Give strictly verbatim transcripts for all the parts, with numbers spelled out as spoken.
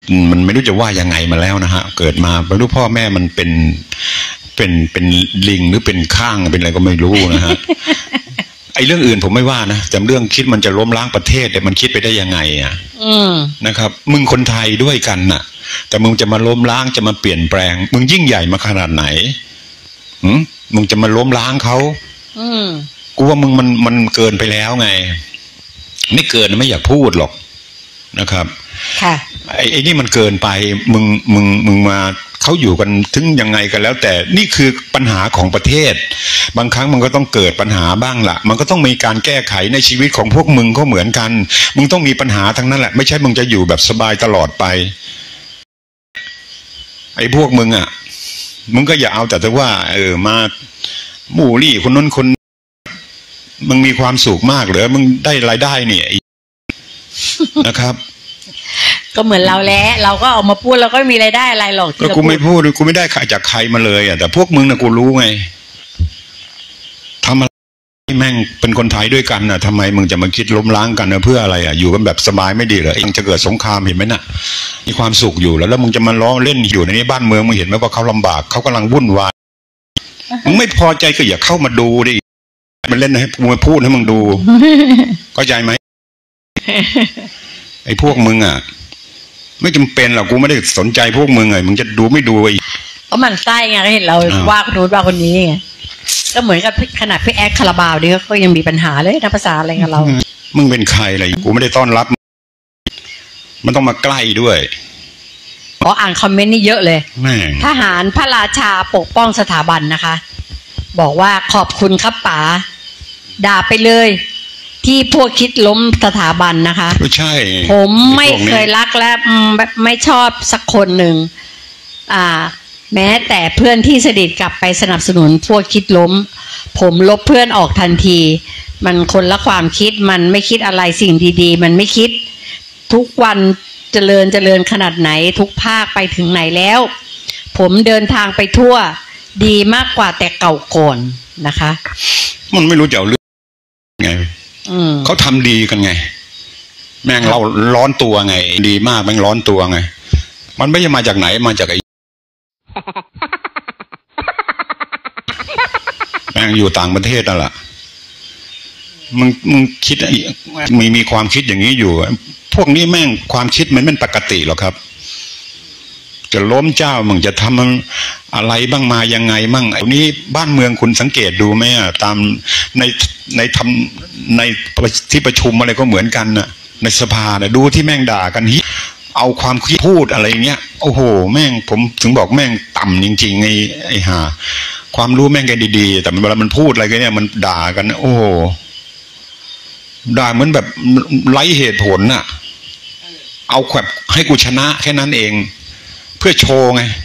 มันไม่รู้จะว่ายังไงมาแล้วนะฮะเกิดมาไม่รู้พ่อแม่มันเป็นเป็นเป็นลิงหรือเป็นข้างเป็นอะไรก็ไม่รู้นะฮะ ไอ้เรื่องอื่นผมไม่ว่านะแต่เรื่องคิดมันจะล้มล้างประเทศเนี่ยมันคิดไปได้ยังไงอ่ะนะครับมึงคนไทยด้วยกันน่ะแต่มึงจะมาล้มล้างจะมาเปลี่ยนแปลงมึงยิ่งใหญ่มาขนาดไหนหืมมึงจะมาล้มล้างเขากูว่ามึงมันมันเกินไปแล้วไงไม่เกินไม่อยากพูดหรอกนะครับค่ะไอ้ไอ้นี่มันเกินไปมึงมึงมึงมาเขาอยู่กันถึงยังไงกันแล้วแต่นี่คือปัญหาของประเทศบางครั้งมันก็ต้องเกิดปัญหาบ้างล่ะมันก็ต้องมีการแก้ไขในชีวิตของพวกมึงก็เหมือนกันมึงต้องมีปัญหาทั้งนั้นแหละไม่ใช่มึงจะอยู่แบบสบายตลอดไปไอ้พวกมึงอ่ะมึงก็อย่าเอาแต่แต่ว่าเออมาหมู่ลี่คนนั้นคนมึงมีความสุขมากเหรอมึงได้รายได้เนี่ยนะครับก็เหมือนเราแล้วเราก็ออกมาพูดเราก็ไม่มีรายได้อะไรหรอกก็กูไม่พูดกูไม่ได้ขายจากใครมาเลยอ่ะแต่พวกมึงนะกูรู้ไงทำอะไรแม่งเป็นคนไทยด้วยกันน่ะทำไมมึงจะมาคิดล้มล้างกันนะเพื่ออะไรอ่ะอยู่กันแบบสบายไม่ดีเหรอเองจะเกิดสงครามเห็นไหมน่ะมีความสุขอยู่แล้วแล้วมึงจะมาล้อเล่นอยู่ในนี้บ้านเมืองมึงเห็นไหมว่าเขาลำบากเขากำลังวุ่นวายมึงไม่พอใจก็อย่าเข้ามาดูดิมันเล่นให้มึงพูดให้มึงดูเข้าใจไหมไอ้พวกมึงอ่ะไม่จำเป็นหรอกกูไม่ได้สนใจพวกมึงไงมึงจะดูไม่ดูไอ้ก็มันไส้ไงก็เห็นเราว่าคนนู้นว่าคนนี้ไงก็เหมือนกับขนาดพี่แอดคาราบาวนี่ก็ยังมีปัญหาเลยนักภาษาอะไรกับเรามึงเป็นใครอะไรกูไม่ได้ต้อนรับมันต้องมาใกล้ด้วยขออ่านคอมเมนต์นี่เยอะเลยทหารพระราชาปกป้องสถาบันนะคะบอกว่าขอบคุณครับป๋าด่าไปเลยที่พวกคิดล้มสถาบันนะคะไม่ใช่ผมไม่เคยรักและไม่ชอบสักคนหนึ่งอ่าแม้แต่เพื่อนที่สนิทกลับไปสนับสนุนพวกคิดล้มผมลบเพื่อนออกทันทีมันคนละความคิดมันไม่คิดอะไรสิ่งดีๆมันไม่คิดทุกวันเจริญเจริญขนาดไหนทุกภาคไปถึงไหนแล้วผมเดินทางไปทั่วดีมากกว่าแต่เก่าก่อนนะคะมันไม่รู้จะเอาเรื่องไงเขาทำดีกันไงแม่งเราร้อนตัวไงดีมากแม่งร้อนตัวไงมันไม่ใช่มาจากไหนมาจากไอ้แม่งอยู่ต่างประเทศนั่นแหละมึงมึงคิดมีมีความคิดอย่างนี้อยู่พวกนี้แม่งความคิดมันเป็นปกติหรอครับจะล้มเจ้ามึงจะทำอะไรบ้างมายังไงบ้างไอ้นี้บ้านเมืองคุณสังเกตดูไหมอ่ะตามในในทำในที่ประชุมอะไรก็เหมือนกันน่ะในสภาน่ะดูที่แม่งด่ากันฮิเอาความคิดพูดอะไรเงี้ยโอ้โหแม่งผมถึงบอกแม่งต่ำจริงๆไอ้ไอ้ห่าความรู้แม่งแกดีๆแต่เวลามันพูดอะไรกันเนี่ยมันด่ากันโอ้โหด่าเหมือนแบบไร้เหตุผลน่ะเอาแบบให้กูชนะแค่นั้นเองเพื่อโชว์ไง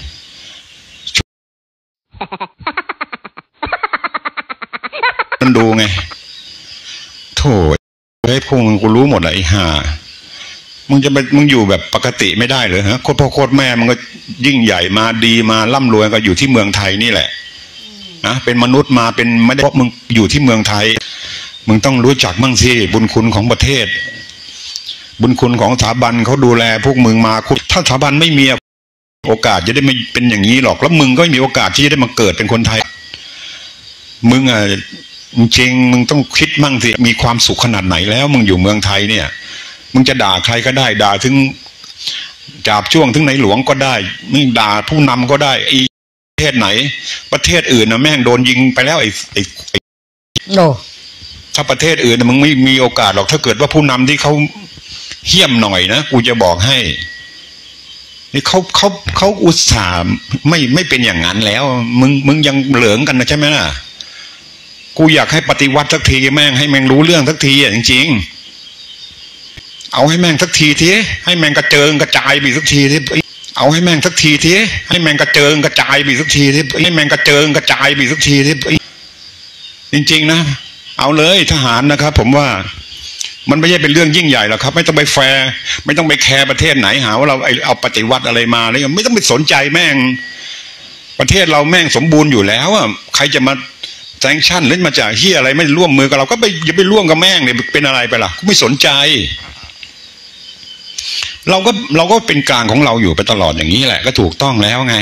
มันดูไงโถ่เฮ้ยพวกมึงกูรู้หมดเลยไอ้ห่ามึงจะไปมึงอยู่แบบปกติไม่ได้เลยฮะโคตรพ่อโคตรแม่มึงก็ยิ่งใหญ่มาดีมาร่ำรวยก็อยู่ที่เมืองไทยนี่แหละนะเป็นมนุษย์มาเป็นไม่ได้เพราะมึงอยู่ที่เมืองไทยมึงต้องรู้จักมั่งสิบุญคุณของประเทศบุญคุณของสถาบันเขาดูแลพวกมึงมาถ้าสถาบันไม่มีโอกาสจะได้ไม่เป็นอย่างนี้หรอกแล้วมึงก็ไม่มีโอกาสที่จะได้มาเกิดเป็นคนไทยมึงอ่ะจริงมึงต้องคิดมั่งสิมีความสุขขนาดไหนแล้วมึงอยู่เมืองไทยเนี่ยมึงจะด่าใครก็ได้ด่าถึงจาบจ้วงถึงในหลวงก็ได้มึงด่าผู้นำก็ได้ไอ้ประเทศไหนประเทศอื่นนะแม่งโดนยิงไปแล้วไอ้ไอ้โนถ้าประเทศอื่นมึงไม่มีโอกาสหรอกถ้าเกิดว่าผู้นำที่เขาเหี้ยมหน่อยนะกูจะบอกให้นี่เขาเขาเขาอุตส่าห์ไม่ไม่เป็นอย่างนั้นแล้วมึงมึงยังเหลืองกันนะใช่ไหมล่ะกูอยากให้ปฏิวัติสักทีแม่งให้แม่งรู้เรื่องสักทีอ่ะจริงๆเอาให้แม่งสักทีทีให้แม่งกระเจิงกระจายไปสักทีที่เอาให้แม่งสักทีทีให้แม่งกระเจิงกระจายไปสักทีที่ให้แม่งกระเจิงกระจายไปสักทีที่จริงๆนะเอาเลยทหารนะครับผมว่ามันไม่ใช่เป็นเรื่องยิ่งใหญ่หรอกครับไม่ต้องไปแฟร์ไม่ต้องไปแคร์ประเทศไหนหาว่าเราเอาปฏิวัติอะไรมาเลยไม่ต้องไปสนใจแม่งประเทศเราแม่งสมบูรณ์อยู่แล้วอ่ะใครจะมาแซงชั่นหรือมาจากเฮียอะไรไม่ร่วมมือกับเราก็ไปอย่าไปร่วมกับแม่งเนี่ยเป็นอะไรไปล่ะกูไม่สนใจเราก็เราก็เป็นกลางของเราอยู่ไปตลอดอย่างนี้แหละก็ถูกต้องแล้วไง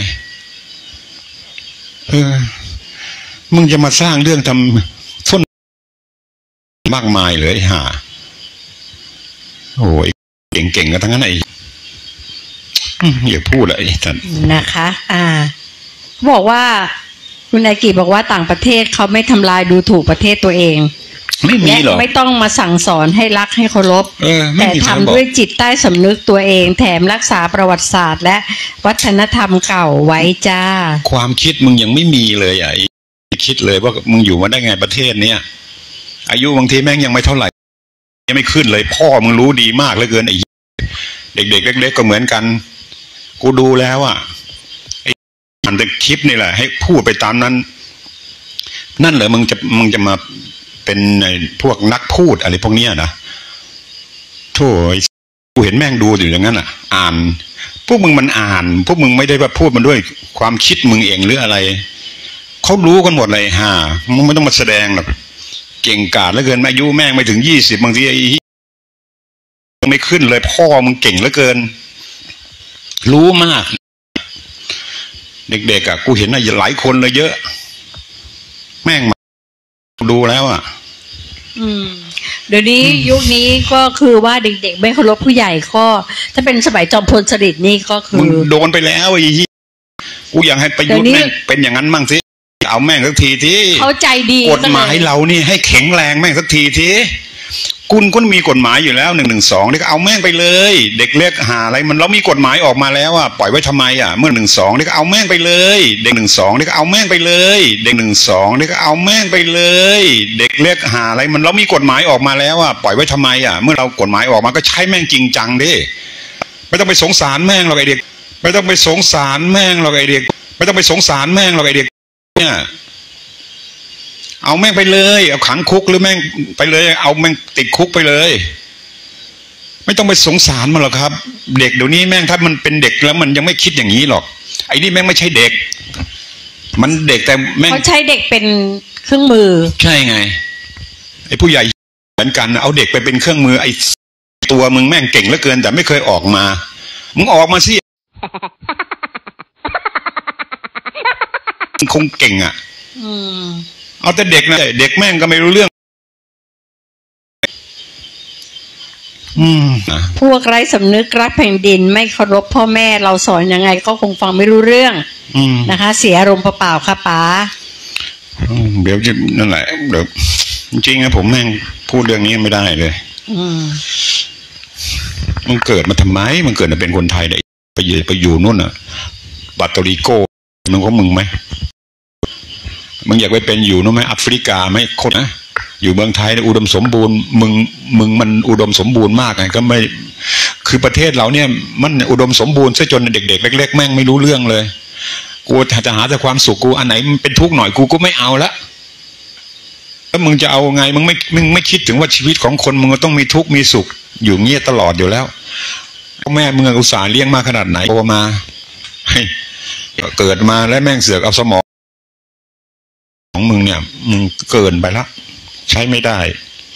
เออมึงจะมาสร้างเรื่องทำส้นมากมายเลยห่าโอ้ยเก่งๆกันทั้งนั้นไอ้อย่าพูดเลยท่านนะคะอ่าบอกว่าคุณนายกีบอกว่าต่างประเทศเขาไม่ทำลายดูถูกประเทศตัวเองไม่มีหรอกไม่ต้องมาสั่งสอนให้รักให้เคารพแต่ทำด้วยจิตใต้สำนึกตัวเองแถมรักษาประวัติศาสตร์และวัฒนธรรมเก่าไว้จ้าความคิดมึงยังไม่มีเลยอ่ะคิดเลยว่ามึงอยู่มาได้ไงประเทศเนี้ยอายุบางทีแม่งยังไม่เท่าไหร่ยังไม่ขึ้นเลยพ่อมึงรู้ดีมากเหลือเกินไอ้เด็กๆเล็กๆก็เหมือนกันกูดูแล้วอ่ะไอ้อันแต่คลิปนี่แหละให้พูดไปตามนั้นนั่นเหรอมึงจะมึงจะมาเป็นพวกนักพูดอะไรพวกนี้นะโถ่กูเห็นแม่งดูอยู่อย่างนั้นอ่ะอ่านพวกมึงมันอ่านพวกมึงไม่ได้ว่าพูดมันด้วยความคิดมึงเองหรืออะไรเขารู้กันหมดเลยฮ่ามึงไม่ต้องมาแสดงหรอกเก่งกาจเหลือเกินอายุแม่งไม่ถึงยี่สิบบางทีไอ้ไม่ขึ้นเลยพ่อมึงเก่งเหลือเกินรู้มากเด็กๆอ่ะกูเห็นหลายคนเลยเยอะแม่งดูแล้วอ่ะอืมเดี๋ยวนี้ยุคนี้ก็คือว่าเด็กๆไม่เคารพผู้ใหญ่ก็ถ้าเป็นสมัยจอมพลสฤษดิ์นี่ก็คือโดนไปแล้วไอ้ยี่กูอยากให้ประยุทธ์แม่งเป็นอย่างนั้นมั่งสิเอาแม่งสักทีที่เขาใจดีกฎหมายเรานี่ให้แข็งแรงแม่งสักทีที่คุณก็มีกฎหมายอยู่แล้วหนึ่งหนึ่งสองนี่ก็เอาแม่งไปเลยเด็กเล็กหาอะไรมันเรามีกฎหมายออกมาแล้วอ่ะปล่อยไว้ทำไมอ่ะเมื่อหนึ่งสองนี่ก็เอาแม่งไปเลยเด็กหนึ่งสองนี่ก็เอาแม่งไปเลยเด็กหนึ่งสองนี่ก็เอาแม่งไปเลยเด็กเล็กหาอะไรมันเรามีกฎหมายออกมาแล้วอ่ะปล่อยไว้ทำไมอ่ะเมื่อเรากฎหมายออกมาก็ใช้แม่งจริงจังดิไม่ต้องไปสงสารแม่งหรอกไอเด็กไม่ต้องไปสงสารแม่งหรอกไอเด็กไม่ต้องไปสงสารแม่งหรอกไอเด็กเนี่ยเอาแม่งไปเลยเอาขังคุกหรือแม่งไปเลยเอาแม่งติดคุกไปเลยไม่ต้องไปสงสารมันหรอกครับเด็กเดี๋ยวนี้แม่งถ้ามันเป็นเด็กแล้วมันยังไม่คิดอย่างนี้หรอกไอ้นี่แม่งไม่ใช่เด็กมันเด็กแต่แม่งเขาใช้เด็กเป็นเครื่องมือใช่ไงไอ้ผู้ใหญ่เหมือนกันเอาเด็กไปเป็นเครื่องมือไอ้ตัวมึงแม่งเก่งเหลือเกินแต่ไม่เคยออกมามึงออกมาสิคงเก่งอ่ะเอาแต่เด็กนะเด็กแม่งก็ไม่รู้เรื่องอืมพวกไร้สำนึกรักแผ่นดินไม่เคารพพ่อแม่เราสอนยังไงก็คงฟังไม่รู้เรื่องนะคะเสียอารมณ์เปล่าๆค่ะป๋าเดี๋ยวจะนั่นแหละเดี๋ยวจริงๆนะผมแม่งพูดเรื่องนี้ไม่ได้เลยมันเกิดมาทำไมมันเกิดมาเป็นคนไทยได้ไปอยู่ไปอยู่นู่นอ่ะบัตโตริโกมึงของมึงไหมมึงอยากไปเป็นอยู่นู่นไหมแอฟริกาไหมคนนะอยู่เมืองไทยอุดมสมบูรณ์มึงมึงมันอุดมสมบูรณ์มากไงก็ไม่คือประเทศเราเนี่ยมันอุดมสมบูรณ์ซะจนเด็กๆเล็กๆแม่งไม่รู้เรื่องเลยกูจะหาแต่ความสุขกูอันไหนมันเป็นทุกข์หน่อยกูก็ไม่เอาละแล้วมึงจะเอาไงมึงไม่มึงไม่คิดถึงว่าชีวิตของคนมึงต้องมีทุกข์มีสุขอยู่เงี้ยตลอดอยู่แล้วพ่อแม่มึงอุตส่าห์เลี้ยงมาขนาดไหนโตมาเกิดมาแล้วแม่งเสือกเอาสมองของมึงเนี่ยมึงเกินไปละใช้ไม่ได้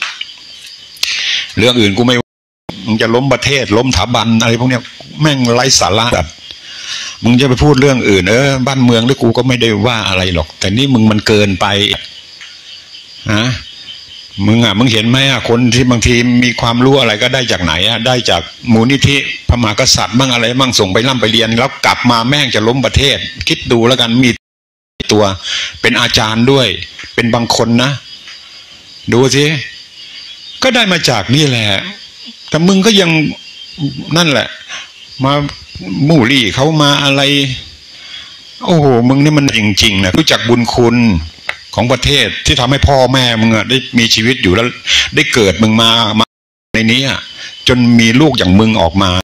เรื่องอื่นกูไม่มึงจะล้มประเทศล้มสถาบันอะไรพวกเนี้ยแม่งไร้สาระแบบมึงจะไปพูดเรื่องอื่นเออบ้านเมืองหรือกูก็ไม่ได้ว่าอะไรหรอกแต่นี่มึงมันเกินไปฮะมึงอ่ะมึงเห็นไหมอ่ะคนที่บางทีมีความรู้อะไรก็ได้จากไหนอ่ะได้จากมูลนิธิพระมหากษัตริย์บ้างอะไรบ้างส่งไปร่ำไปเรียนแล้วกลับมาแม่งจะล้มประเทศคิดดูแล้วกันมีตัวเป็นอาจารย์ด้วยเป็นบางคนนะดูสิก็ได้มาจากนี่แหละแต่มึงก็ยังนั่นแหละมามู่ลี่เขามาอะไรโอ้โหมึงนี่มันจริงๆนะรู้จักบุญคุณของประเทศที่ทำให้พ่อแม่มึงได้มีชีวิตอยู่แล้วได้เกิดมึงมามาในนี้จนมีลูกอย่างมึงออกมา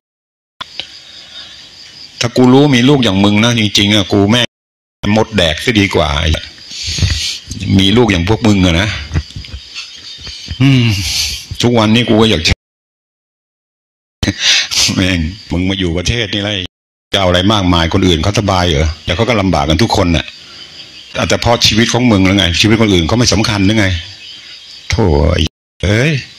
ถ้ากูรู้มีลูกอย่างมึงนะจริงๆอ่ะกูแม่มดแดกซะดีกว่ามีลูกอย่างพวกมึงอะนะอืมทุกวันนี้กูก็อยากจะแม่งมึงมาอยู่ประเทศนี่ไรจะเอาอะไรมากมายคนอื่นเขาสบายเหรอแต่เขาก็ลำบากกันทุกคนน่ะแต่พอชีวิตของมึงแล้วไงชีวิตคนอื่นเขาไม่สำคัญหรือไงโถ่เอ้ย